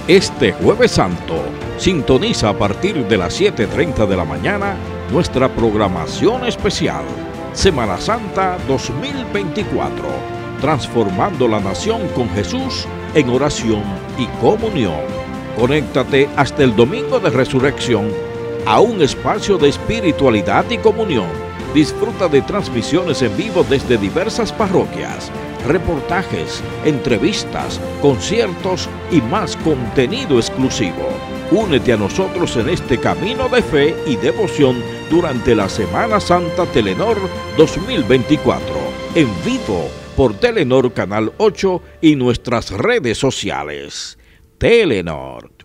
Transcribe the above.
Este Jueves Santo, sintoniza a partir de las 7:30 de la mañana nuestra programación especial, Semana Santa 2024, transformando la nación con Jesús en oración y comunión. Conéctate hasta el Domingo de Resurrección a un espacio de espiritualidad y comunión. Disfruta de transmisiones en vivo desde diversas parroquias, reportajes, entrevistas, conciertos y más contenido exclusivo. Únete a nosotros en este camino de fe y devoción durante la Semana Santa Telenor 2024, en vivo por Telenor Canal 8 y nuestras redes sociales. Telenor.